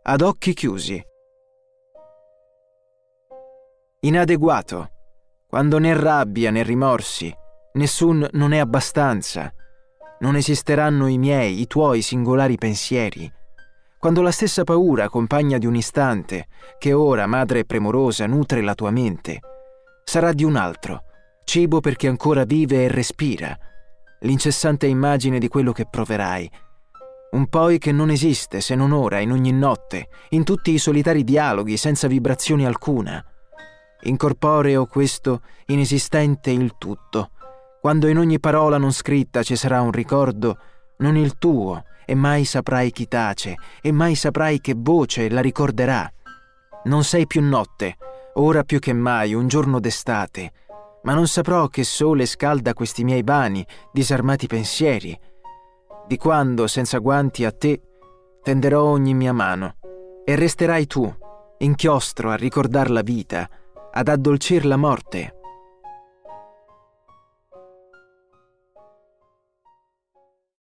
ad occhi chiusi. Inadeguato, quando né rabbia né rimorsi, nessun non è abbastanza, non esisteranno i miei, i tuoi singolari pensieri, quando la stessa paura, compagna di un istante, che ora, madre premurosa, nutre la tua mente, sarà di un altro, cibo perché ancora vive e respira, l'incessante immagine di quello che proverai, un poi che non esiste se non ora, in ogni notte, in tutti i solitari dialoghi, senza vibrazione alcuna. Incorporeo questo, inesistente il tutto, quando in ogni parola non scritta ci sarà un ricordo, non il tuo, e mai saprai chi tace, e mai saprai che voce la ricorderà. Non sei più notte, ora più che mai un giorno d'estate, ma non saprò che sole scalda questi miei vani, disarmati pensieri, di quando, senza guanti a te, tenderò ogni mia mano, e resterai tu, inchiostro a ricordar la vita, ad addolcir la morte.